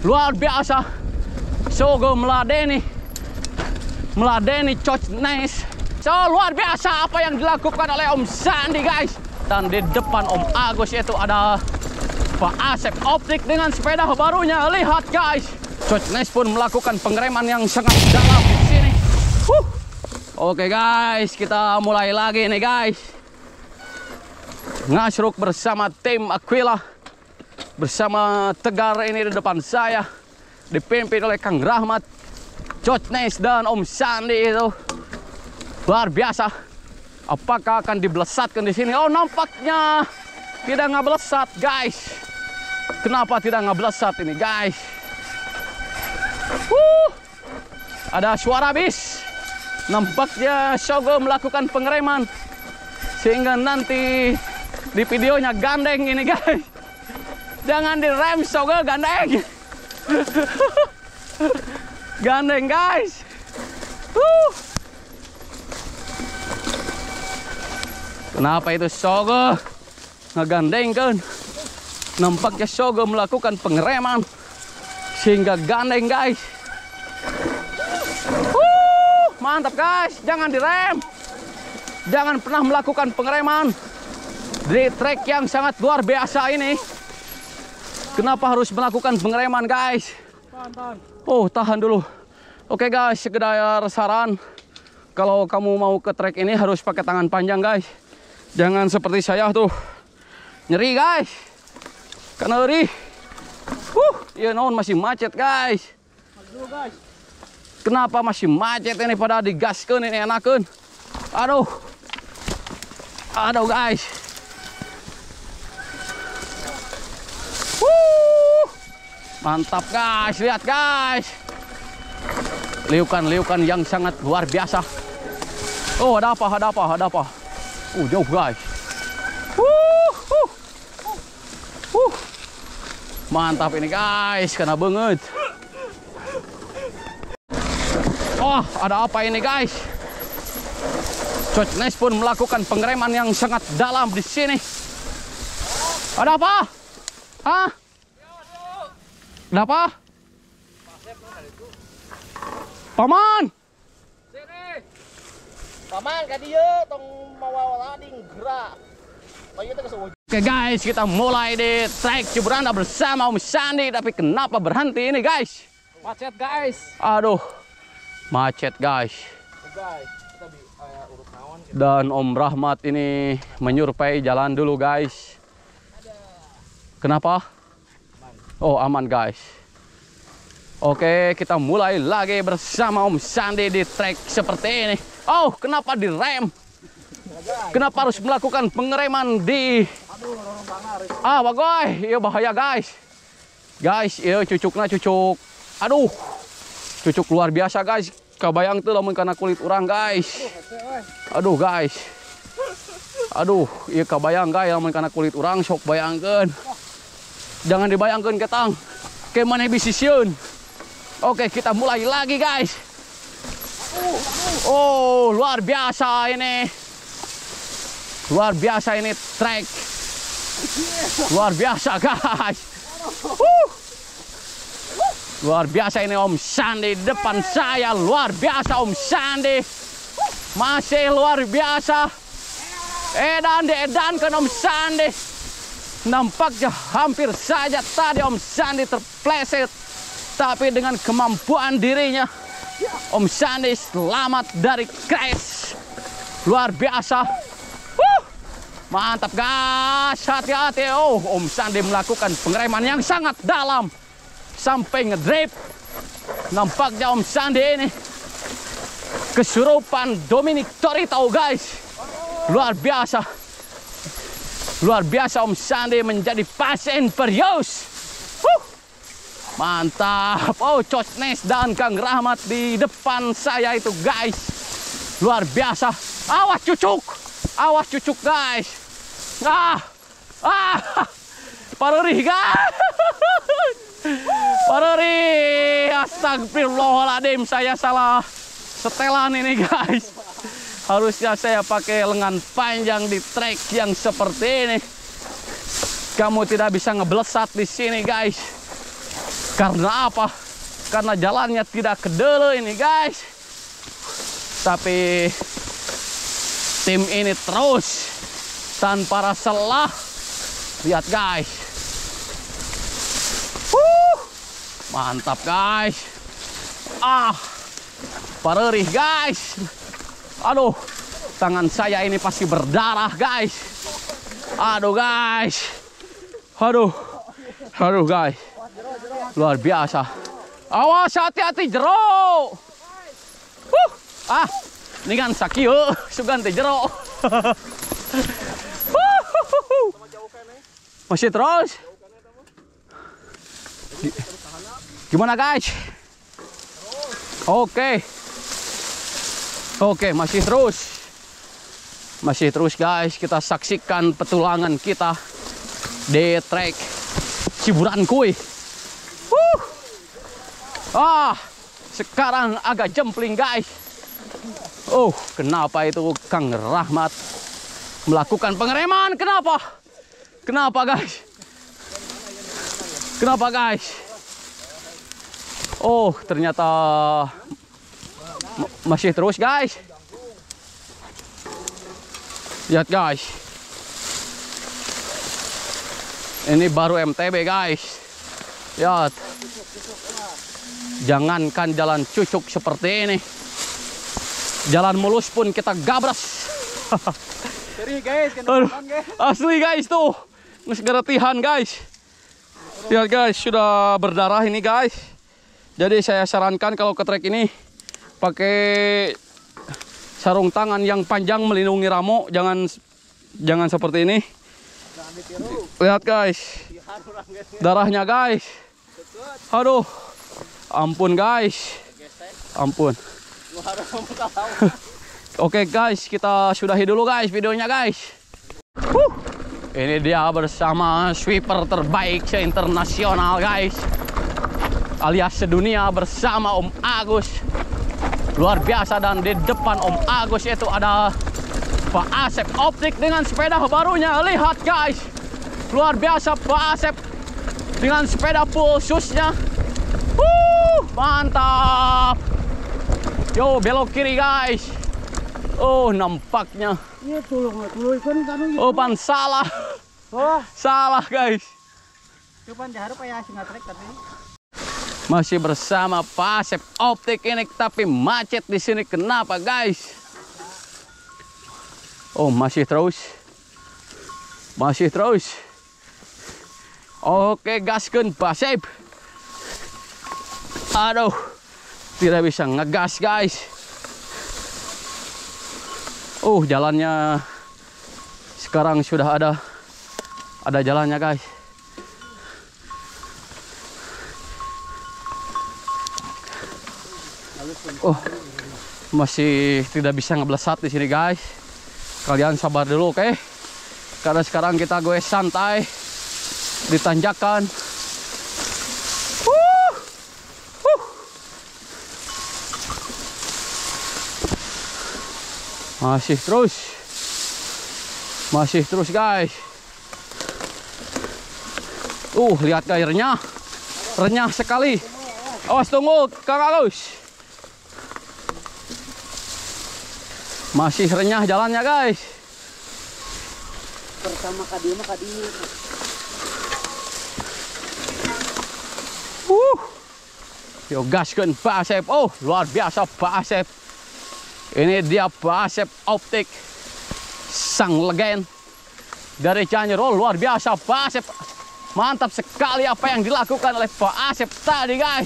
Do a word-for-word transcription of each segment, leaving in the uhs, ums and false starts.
luar biasa. Sogo meladeni, meladeni Coach Nes. So luar biasa apa yang dilakukan oleh Om Sandi guys. Dan di depan Om Agus itu ada Pak Asep Optik dengan sepeda barunya. Lihat guys, Coach Nes pun melakukan pengereman yang sangat dalam di sini. Huh. Oke guys, kita mulai lagi nih guys. Ngasruk bersama tim Aquila, bersama Tegar ini di depan saya, dipimpin oleh Kang Rahmat, Coach Nes dan Om Sandi itu. Luar biasa. Apakah akan dibelesatkan di sini? Oh, nampaknya tidak ngebelesat guys. Kenapa tidak ngebelesat ini guys? Wuh, ada suara bis. Nampaknya Sogo melakukan pengereman sehingga nanti di videonya gandeng ini guys. Jangan direm Sogo, gandeng. Gandeng guys. Wuh. Kenapa itu Sogo ngegandengkan? Nampaknya Sogo melakukan pengereman sehingga gandeng guys. Wuh, mantap guys, jangan direm. Jangan pernah melakukan pengereman di trek yang sangat luar biasa ini. Kenapa harus melakukan pengereman guys? Oh, tahan dulu. Oke guys, sekedar saran, kalau kamu mau ke trek ini harus pakai tangan panjang guys. Jangan seperti saya tuh, nyeri guys, karena nyeri. Huh, ya non masih macet guys. Kenapa masih macet ini, pada digaskan ini enakan. Aduh, aduh guys. Wuh, mantap guys, lihat guys. Liukan-liukan yang sangat luar biasa. Oh, ada apa, ada apa, ada apa. Uh, jauh guys. Wuh, uh, uh. Mantap ini guys, kena banget. Oh, ada apa ini guys? Coach Nes pun melakukan pengereman yang sangat dalam di sini. Ada apa? Hah? Ada apa? Paman. Sini. Paman ka dieu tong mawa lading gerak. Bayu teh geus. Oke guys, kita mulai di trek Ciberanda bersama Om Sandi. Tapi kenapa berhenti ini guys? Macet guys. Aduh, macet guys. Guys, kita bi uh, urut naon gitu. Dan Om Rahmat ini menyurvei jalan dulu guys. Kenapa? Aman. Oh, aman guys. Oke, kita mulai lagi bersama Om Sandi di trek seperti ini. Oh, kenapa direm? Kenapa harus melakukan pengereman di... Ah, bagoy, iya bahaya guys. Guys, iya cucuknya cucuk. Aduh, cucuk luar biasa guys. Kabayang tuh lamun karena kulit orang guys. Aduh guys. Aduh, iya kabayang guys lamun karena kulit orang, sok bayangkeun. Jangan dibayangkan ketang. Kayak mana bisa sieun. Oke, kita mulai lagi guys. Oh, luar biasa ini. Luar biasa ini trek. Luar biasa guys. Uh. Luar biasa ini Om Sandi depan saya. Luar biasa Om Sandi. Masih luar biasa. Edan diedankan Om Sandi. Nampaknya hampir saja tadi Om Sandi terpleset. Tapi dengan kemampuan dirinya, Om Sandi selamat dari crash. Luar biasa. Wuh, mantap guys. Hati-hati. Oh, Om Sandi melakukan pengereman yang sangat dalam. Sampai ngedrip. Nampaknya Om Sandi ini kesurupan Dominic Toretto guys. Luar biasa. Luar biasa Om Sandi menjadi Fast and Furious. Huh. Mantap. Oh, Coach Nes dan Kang Rahmat di depan saya itu guys. Luar biasa. Awas cucuk. Awas cucuk guys. Ah. Ah. Pareri guys. Pareri. Astagfirullahaladzim, saya salah setelan ini guys. Harusnya saya pakai lengan panjang di trek yang seperti ini. Kamu tidak bisa ngeblesat di sini guys. Karena apa? Karena jalannya tidak kedele ini guys. Tapi tim ini terus tanpa rasa lelah. Lihat guys. Wuh, mantap guys. Ah, parerih guys. Aduh, tangan saya ini pasti berdarah guys. Aduh guys. Aduh. Aduh guys. Luar biasa. Awas, hati-hati jero. Huh. Ah, ini kan sakio sugan teh jero. Masih terus. Gimana guys? Oke. Oke, masih terus. Masih terus guys, kita saksikan petualangan kita di trek Ciburan Kui. Wuh. Ah, sekarang agak jempling guys. Oh, kenapa itu Kang Rahmat melakukan pengereman? Kenapa? Kenapa guys? Kenapa guys? Oh, ternyata masih terus guys. Lihat guys. Ini baru M T B guys. Lihat. Jangankan jalan cucuk seperti ini. Jalan mulus pun kita gabras. Guys, asli guys tuh. Geretihan guys. Lihat guys, sudah berdarah ini guys. Jadi saya sarankan kalau ke trek ini pakai sarung tangan yang panjang melindungi ramo, jangan jangan seperti ini. Lihat guys, darahnya guys. Aduh, ampun guys, ampun. Oke guys, kita sudahi dulu guys videonya guys. Huh. Ini dia bersama sweeper terbaik se-internasional guys, alias sedunia, bersama Om Agus. Luar biasa. Dan di depan Om Agus itu ada Pak Asep Optik dengan sepeda barunya. Lihat guys, luar biasa Pak Asep dengan sepeda pulsusnya. Wuh, mantap. Yo, belok kiri guys. Oh, nampaknya. Oh, pan salah. Oh, salah guys. Cuman jahat apa ya singa trek tadi. Masih bersama Pak Asep Optik ini, tapi macet di sini. Kenapa guys? Oh, masih terus. Masih terus. Oke, gaskeun Pak Asep. Aduh, tidak bisa ngegas guys. Oh, jalannya sekarang sudah ada ada jalannya guys. Oh, masih tidak bisa ngeblesat di sini guys. Kalian sabar dulu, oke? Okay? Karena sekarang kita goes santai di tanjakan. Uh, uh. Masih terus, masih terus guys. Uh, lihat airnya, renyah sekali. Awas tunggu, Kang Agus. Masih renyah jalannya guys. Pertama kadi mah kadi. Uh. Yo gaskeun Pak Asep. Oh, luar biasa Pak Asep. Ini dia Pak Asep Optik, sang legend dari Cianjur. Oh, luar biasa Pak Asep. Mantap sekali apa yang dilakukan oleh Pak Asep tadi guys.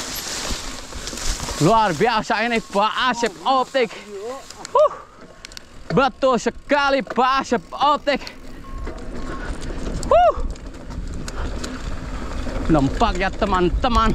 Luar biasa ini Pak Asep Optik. Uh, betul sekali Pak Asep Optik. Uh, nampaknya teman-teman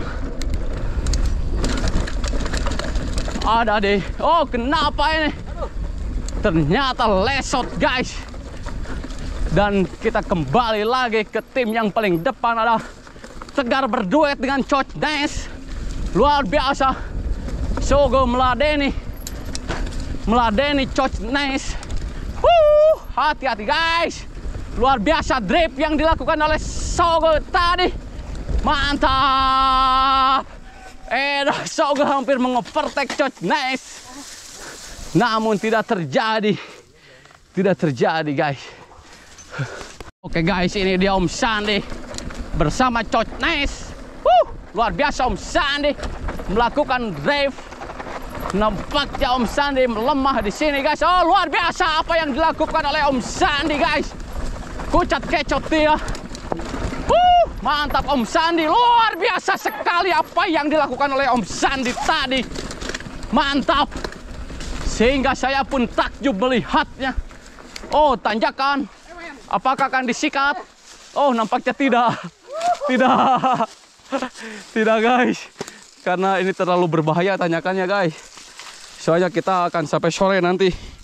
ada deh. Oh, kenapa ini? Ternyata lesot guys. Dan kita kembali lagi ke tim yang paling depan, ada Tegar berduet dengan Coach Nes. Luar biasa. Sogo meladeni meladeni Coach Nes. Wuh, hati-hati guys. Luar biasa drift yang dilakukan oleh Sogo tadi. Mantap. Eh, Soga hampir mengovertake Coach Nice. Namun tidak terjadi. Tidak terjadi, guys. Oke, guys, ini dia Om Sandi bersama Coach Nice. Wuh, luar biasa Om Sandi melakukan drive. Nampaknya Om Sandi melemah di sini, guys. Oh, luar biasa apa yang dilakukan oleh Om Sandi, guys. Kucat kecot dia. Uh, mantap Om Sandi. Luar biasa sekali apa yang dilakukan oleh Om Sandi tadi. Mantap. Sehingga saya pun takjub melihatnya. Oh, tanjakan. Apakah akan disikat? Oh, nampaknya tidak. Tidak. Tidak, guys. Karena ini terlalu berbahaya tanjakannya, guys. Soalnya kita akan sampai sore nanti.